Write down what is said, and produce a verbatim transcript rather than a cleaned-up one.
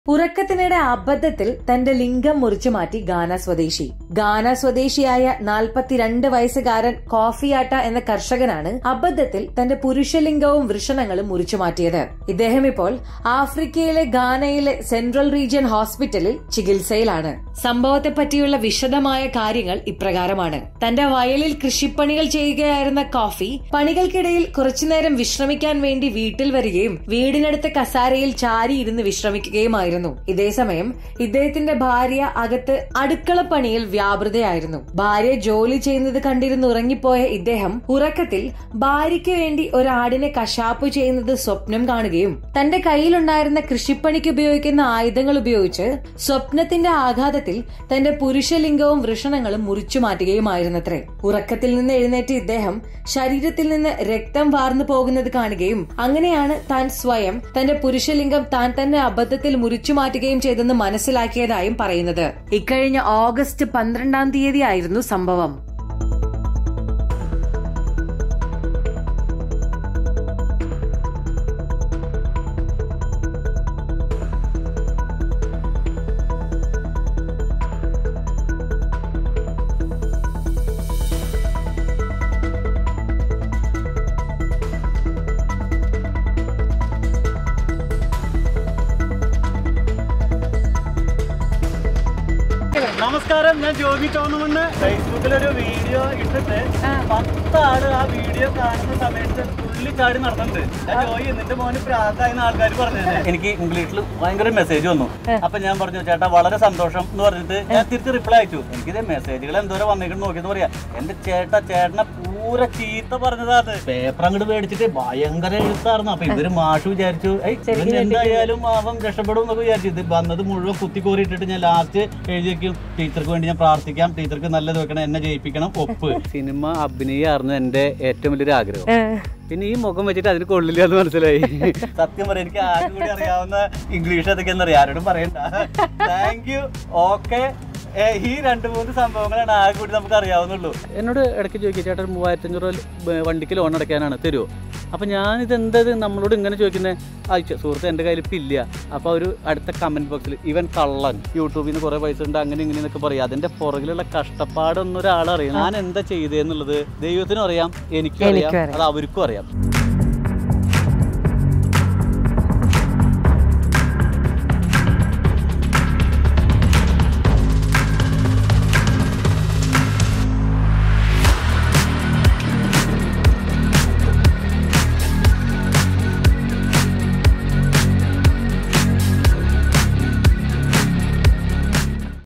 ഉറക്കത്തിനിടെ അബദ്ധത്തിൽ തന്റെ ലിംഗം മുറിച്ചു മാറ്റി ഗാന സ്വദേശി. ഗാന സ്വദേശിയായ നാൽപ്പത്തിരണ്ട് വയസ്സുകാരൻ കോഫിയാട്ട എന്ന കർഷകനാണ് അബദ്ധത്തിൽ തന്റെ പുരുഷലിംഗവും വൃഷണങ്ങളും മുറിച്ചു മാറ്റിയത്. ഇദ്ദേഹം ഇപ്പോൾ ആഫ്രിക്കയിലെ ഗാനയിലെ സെൻട്രൽ റീജിയൻ ഹോസ്പിറ്റലിൽ ചികിത്സയിലാണ്. സംഭവത്തെ പറ്റിയുള്ള വിശദമായ കാര്യങ്ങൾ ഇപ്രകാരമാണ്. തന്റെ വയലിൽ കൃഷിപ്പണികൾ ചെയ്യുകയായിരുന്ന കോഫി പണികൾക്കിടയിൽ കുറച്ചുനേരം വിശ്രമിക്കാൻ വേണ്ടി വീട്ടിൽ വരികയും വീടിനടുത്ത കസാരയിൽ ചാരിയിരുന്ന് വിശ്രമിക്കുകയുമായിരുന്നു. ഇതേസമയം ഇദ്ദേഹത്തിന്റെ ഭാര്യ അകത്ത് അടുക്കളപ്പണിയിൽ വ്യാപൃതയായിരുന്നു. ഭാര്യ ജോലി ചെയ്യുന്നത് കണ്ടിരുന്ന് ഉറങ്ങിപ്പോയ ഇദ്ദേഹം ഉറക്കത്തിൽ ഭാര്യയ്ക്ക് വേണ്ടി ഒരാടിനെ കശാപ്പു ചെയ്യുന്നത് സ്വപ്നം കാണുകയും തന്റെ കയ്യിലുണ്ടായിരുന്ന കൃഷിപ്പണിക്ക് ഉപയോഗിക്കുന്ന ആയുധങ്ങൾ ഉപയോഗിച്ച് സ്വപ്നത്തിന്റെ ആഘാതത്തിൽ തന്റെ പുരുഷലിംഗവും വൃഷണങ്ങളും മുറിച്ചു മാറ്റുകയുമായിരുന്നത്രേ. ഉറക്കത്തിൽ നിന്ന് എഴുന്നേറ്റ് ഇദ്ദേഹം ശരീരത്തിൽ നിന്ന് രക്തം വാർന്നു പോകുന്നത് കാണുകയും അങ്ങനെയാണ് താൻ സ്വയം തന്റെ പുരുഷലിംഗം താൻ തന്നെ അബദ്ധത്തിൽ മുറിച്ചു മാറ്റുകയും ചെയ്തെന്ന് മനസ്സിലാക്കിയതായും പറയുന്നത്. ഇക്കഴിഞ്ഞ ഓഗസ്റ്റ് പന്ത്രണ്ടാം തീയതിയായിരുന്നു സംഭവം. നമസ്കാരം, ഞാൻ ജോബി ടോണുമെന്ന് ഫേസ്ബുക്കിലൊരു വീഡിയോ ഇട്ടിട്ട് പത്താള് ആ വീഡിയോ കാണുന്ന സമയത്ത് തുള്ളി ചാടി നടന്നിട്ടുണ്ട്. ഞാൻ ജോയി എന്നിട്ട് മോന് പ്രാധാന്യ ആൾക്കാർ പറഞ്ഞത് എനിക്ക് ഇംഗ്ലീഷിൽ ഭയങ്കര മെസ്സേജ് വന്നു. അപ്പൊ ഞാൻ പറഞ്ഞു, ചേട്ടാ വളരെ സന്തോഷം എന്ന് പറഞ്ഞിട്ട് ഞാൻ തിരിച്ച് റിപ്ലൈ അയച്ചു. എനിക്കിത് മെസ്സേജുകൾ എന്തോരം വന്നിട്ട് നോക്കിയെന്ന് പറയാ. എന്റെ ചേട്ടാ ചേട്ടനെ പൂര ചീത്ത പറഞ്ഞതാ. അത് പേപ്പർ അങ്ങോട്ട് മേടിച്ചിട്ട് ഭയങ്കര എഴുത്തായിരുന്നു. അപ്പൊ ഇവര് മാഷ് വിചാരിച്ചു എന്തായാലും അവൻ രക്ഷപ്പെടും എന്നൊക്കെ വിചാരിച്ചു. ഇത് വന്നത് മുഴുവൻ കുത്തിക്കോറി ഇട്ടിട്ട് ഞാൻ ലാസ്റ്റ് എഴുതി വെക്കും, ടീച്ചർക്ക് വേണ്ടി ഞാൻ പ്രാർത്ഥിക്കാം, ടീച്ചർക്ക് നല്ലത് വെക്കണം, എന്നെ ജയിപ്പിക്കണം, ഒപ്പ്. സിനിമ അഭിനയായിരുന്നു എന്റെ ഏറ്റവും വലിയൊരു ആഗ്രഹം. പിന്നെ ഈ മുഖം വെച്ചിട്ട് അതിന് കൊള്ളില്ല എന്ന് മനസ്സിലായി. സത്യം പറയാം, എനിക്ക് ആരും കൂടി അറിയാവുന്ന ഇംഗ്ലീഷ് അതൊക്കെയെന്ന് അറിയാം, ആരോടും പറയണ്ട. Thank you. ഓക്കെ, ഈ രണ്ട് മൂന്ന് സംഭവങ്ങളാണ് ആകെ കൂടി നമുക്ക് അറിയാവുന്നുള്ളൂ. എന്നോട് ഇടയ്ക്ക് ചോദിക്കുക, ചേട്ടൻ മൂവായിരത്തി അഞ്ഞൂറ് രൂപ വണ്ടിക്ക് ലോൺ അടയ്ക്കാനാണ്, തരുമോ? അപ്പം ഞാനിത് എന്തത് നമ്മളോട് ഇങ്ങനെ ചോദിക്കുന്നത്? അയച്ചു സുഹൃത്ത് എൻ്റെ കയ്യിൽ ഇപ്പം ഇല്ല. അപ്പോൾ ഒരു അടുത്ത കമൻറ്റ് ബോക്സിൽ ഇവൻ കള്ളൻ, യൂട്യൂബിൽ നിന്ന് കുറേ പൈസ ഉണ്ട്, അങ്ങനെ ഇങ്ങനെ എന്നൊക്കെ പറയും. അതിൻ്റെ പുറകിലുള്ള കഷ്ടപ്പാടൊന്നും ഒരാളറിയാം. ഞാൻ എന്താ ചെയ്തതെന്നുള്ളത് ദൈവത്തിനും അറിയാം, എനിക്കും അറിയാം, അത് അവർക്കും അറിയാം.